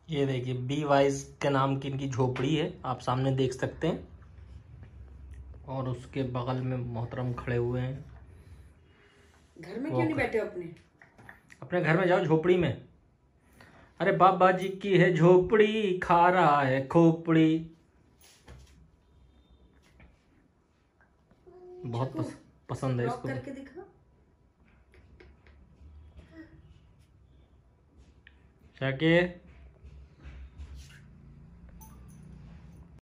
ये देखिए be wise के नाम की इनकी झोपड़ी है, आप सामने देख सकते हैं। और उसके बगल में मोहतरम खड़े हुए हैं। घर में क्यों नहीं बैठे अपने? अपने घर में जाओ झोपड़ी में। अरे बाबा जी की है झोपड़ी, खा रहा है खोपड़ी। बहुत पसंद है इसको। करके दिखा। शाके